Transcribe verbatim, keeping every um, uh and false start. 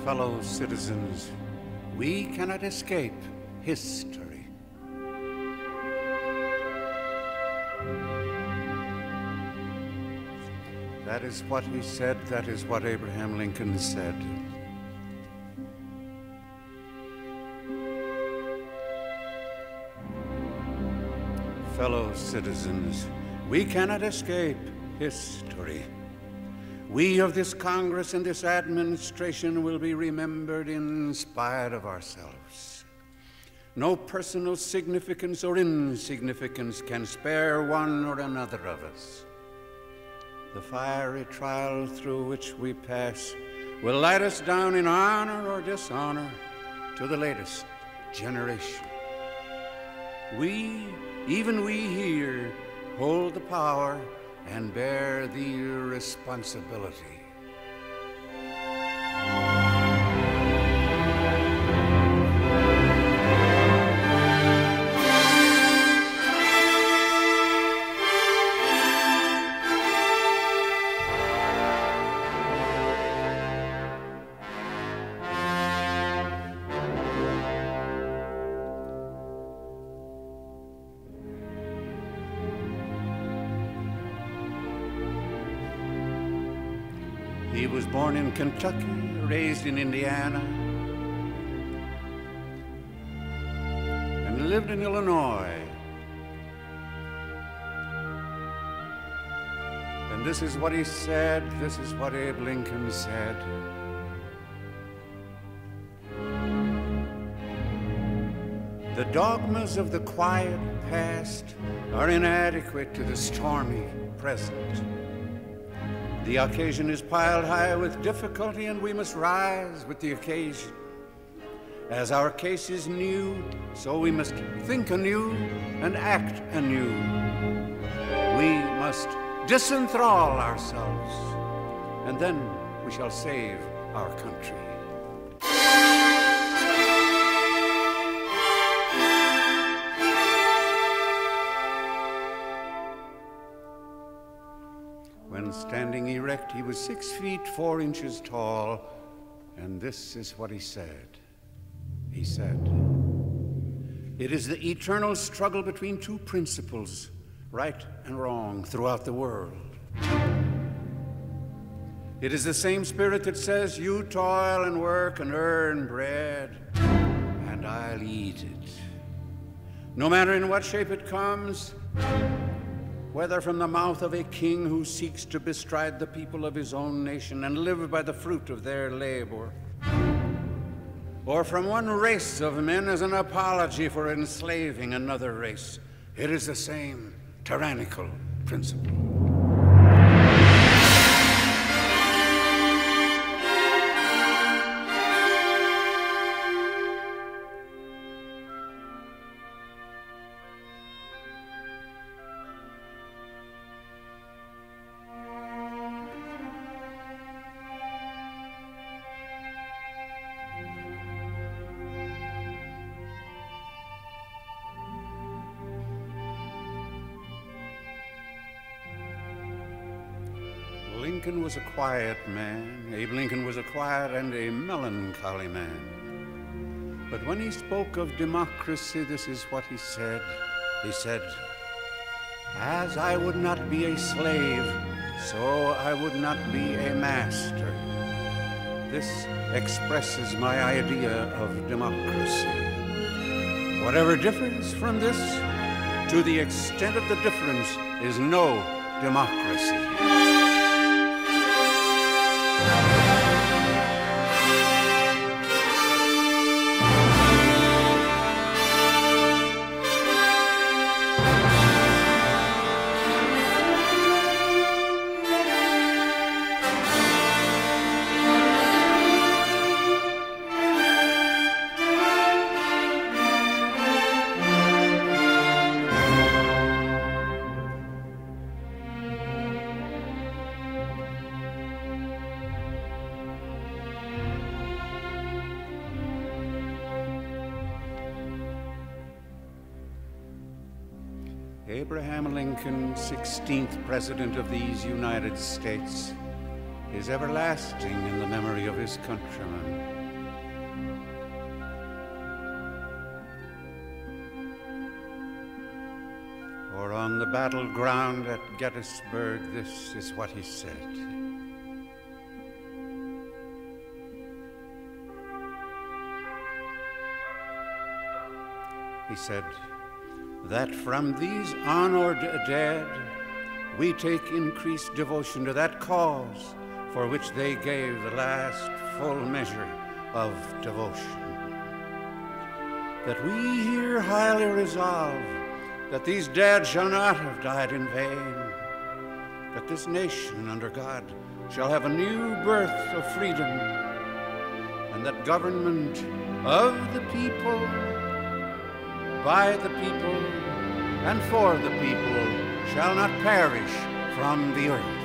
Fellow citizens, we cannot escape history. That is what he said, that is what Abraham Lincoln said. Fellow citizens, we cannot escape history. We of this Congress and this administration will be remembered in spite of ourselves. No personal significance or insignificance can spare one or another of us. The fiery trial through which we pass will light us down in honor or dishonor to the latest generation. We, even we here, hold the power and bear the responsibility. He was born in Kentucky, raised in Indiana, and lived in Illinois. And this is what he said, this is what Abe Lincoln said. The dogmas of the quiet past are inadequate to the stormy present. The occasion is piled high with difficulty, and we must rise with the occasion. As our case is new, so we must think anew and act anew. We must disenthrall ourselves, and then we shall save our country. When standing erect, he was six feet four inches tall, and this is what he said. He said, "It is the eternal struggle between two principles, right and wrong, throughout the world. It is the same spirit that says, you toil and work and earn bread, and I'll eat it. No matter in what shape it comes, whether from the mouth of a king who seeks to bestride the people of his own nation and live by the fruit of their labor, or from one race of men as an apology for enslaving another race, it is the same tyrannical principle." Lincoln was a quiet man. Abe Lincoln was a quiet and a melancholy man. But when he spoke of democracy, this is what he said. He said, "As I would not be a slave, so I would not be a master." This expresses my idea of democracy. Whatever differs from this, to the extent of the difference, is no democracy. Abraham Lincoln, sixteenth President of these United States, is everlasting in the memory of his countrymen. For on the battleground at Gettysburg, this is what he said. He said, that from these honored dead, we take increased devotion to that cause for which they gave the last full measure of devotion. That we here highly resolve that these dead shall not have died in vain, that this nation under God shall have a new birth of freedom, and that government of the people, by the people, and for the people shall not perish from the earth.